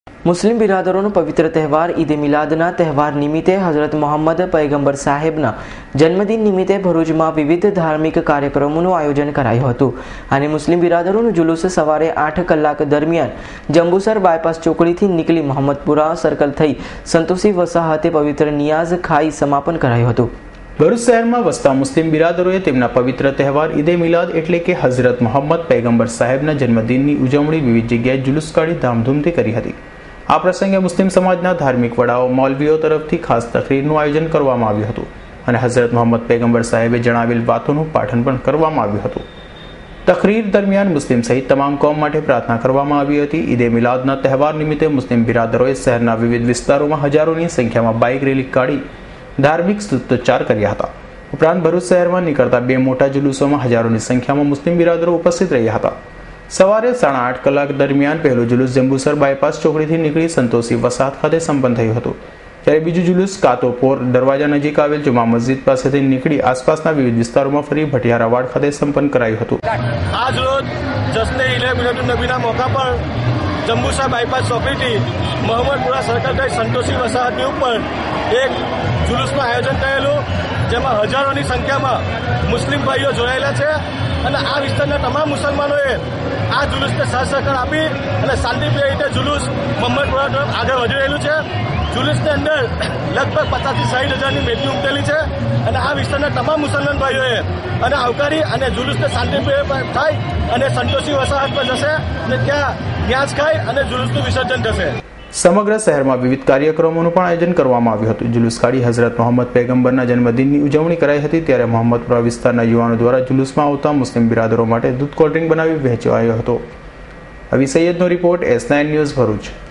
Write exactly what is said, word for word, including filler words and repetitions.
મુસ્લિમ બિરાદરોનો પવિત્ર તહેવાર ઈદ મિલાદના તહેવાર નિમિત્તે હઝરત મોહમ્મદ પૈગંબર સાહેબના જન્મદિન નિમિત્તે ભરૂચમાં વિવિધ ધાર્મિક કાર્યક્રમોનું આયોજન કરાયું હતું અને મુસ્લિમ બિરાદરોનું જુલુસ સવારે આઠ કલાક દરમિયાન જંબુસર બાયપાસ ચોકડીથી નીકળી મોહમ્મદપુરા સર્કલ થઈ સંતોષી વસાહતે પવિત્ર નિયાઝ ખાઈ સમાપન કરાયું હતું। ભરૂચ શહેરમાં વસતા મુસ્લિમ બિરાદરોએ તેમના પવિત્ર તહેવાર ઈદે મિલાદ એટલે કે હઝરત મોહમ્મદ પૈગંબર સાહેબના જન્મદિનની ઉજવણી વિવિધ જગ્યાએ જુલુસ કાઢી ધામધૂમથી કરી હતી। આ પ્રસંગે મુસ્લિમ સમાજના ધાર્મિક વડાઓ મૌલવીઓ તરફથી ખાસ તકરીરનું આયોજન કરવામાં આવ્યું હતું અને હઝરત મોહમ્મદ પૈગંબર સાહેબે જણાવેલ વાતોનું પાઠન પણ કરવામાં આવ્યું હતું। તકરીર દરમિયાન મુસ્લિમ સહિત તમામ કોમ માટે પ્રાર્થના કરવામાં આવી હતી। ઈદે મિલાદના તહેવાર નિમિત્તે મુસ્લિમ બિરાદરોએ શહેરના વિવિધ વિસ્તારોમાં હજારોની સંખ્યામાં બાઇક રેલી કાઢી ધાર્મિક સૂત્રોચ્ચાર કર્યા હતા। ઉપરાંત ભરૂચ શહેરમાં નીકળતા બે મોટા જુલુસોમાં હજારોની સંખ્યામાં મુસ્લિમ બિરાદરો ઉપસ્થિત રહ્યા હતા। સવારે સાડા આઠ કલાક દરમિયાન પહેલું જુલુસ જંબુસર બાયપાસ ચોકડીથી નીકળી સંતોષી વસાહત ખાતે સંપન્ન થયું હતું, જ્યારે બીજું જુલુસ કાતોપોર દરવાજા નજીક આવેલ જુમા મસ્જિદ પાસેથી નીકળી આસપાસના વિવિધ વિસ્તારોમાં ફરી ભટિયારાવાડ ખાતે સંપન્ન કરાયું હતું। આજ રોજ જશ્ને ઈદ મિલાદુન્નબીના મોકા પર જંબુસર બાયપાસ ચોકડીથી મોહમ્મદપુરા સર્કલ થઈ સંતોષી વસાહતની ઉપર એક જુલુસનું આયોજન કરેલું, જેમાં હજારોની સંખ્યામાં મુસ્લિમ ભાઈઓ જોડાયેલા છે અને આ વિસ્તારના તમામ મુસલમાનોએ આ જુલુસને સાથ સહકાર આપી અને શાંતિપ્રિય રીતે જુલુસ મોહમ્મદપુરા તરફ આગળ વધી રહેલું છે। જુલુસની અંદર લગભગ પચાસથી સાઠ હજારની મેદની ઉમટેલી છે અને આ વિસ્તારના તમામ મુસલમાન ભાઈઓએ અને આવકારી અને જુલુસને શાંતિપ્રિય થાય અને સંતોષી વસાહત પર જશે અને ત્યાં ન્યાઝ ખાઈ અને જુલુસનું વિસર્જન થશે। સમગ્ર શહેરમાં વિવિધ કાર્યક્રમોનું પણ આયોજન કરવામાં આવ્યું હતું। જુલુસ કાઢી હઝરત મોહમ્મદ પૈગંબરના જન્મદિનની ઉજવણી કરાઈ હતી, ત્યારે મોહમ્મદપુરા વિસ્તારના યુવાનો દ્વારા જુલુસમાં આવતા મુસ્લિમ બિરાદરો માટે દૂધ કોલ્ડ ડ્રિંક બનાવી વહેંચવાયો હતો। અવી સૈયદનો report, S nine news Bharuch.